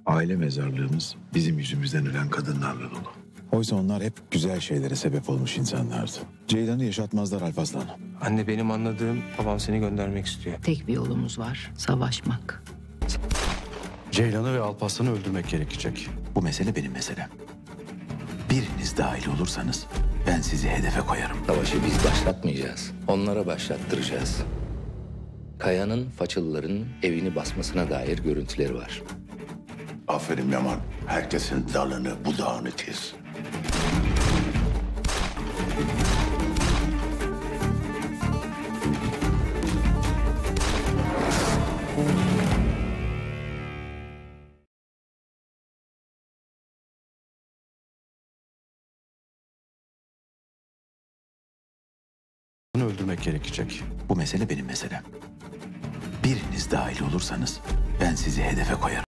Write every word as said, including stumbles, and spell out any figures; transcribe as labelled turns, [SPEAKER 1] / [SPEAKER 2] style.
[SPEAKER 1] Aile mezarlığımız bizim yüzümüzden ölen kadınlarla dolu. Oysa onlar hep güzel şeylere sebep olmuş insanlardı. Ceylan'ı yaşatmazlar Alparslan.
[SPEAKER 2] Anne, benim anladığım babam seni göndermek istiyor.
[SPEAKER 3] Tek bir yolumuz var, savaşmak.
[SPEAKER 4] Ceylan'ı ve Alparslan'ı öldürmek gerekecek.
[SPEAKER 1] Bu mesele benim meselem. Biriniz dahil olursanız ben sizi hedefe koyarım.
[SPEAKER 5] Savaşı biz başlatmayacağız. Onlara başlattıracağız. Kaya'nın Façılıların evini basmasına dair görüntüleri var.
[SPEAKER 6] Aferin Yaman. Herkesin dalını budağını kes.
[SPEAKER 4] Onu öldürmek gerekecek.
[SPEAKER 1] Bu mesele benim meselem. Biriniz dahil olursanız ben sizi hedefe koyarım.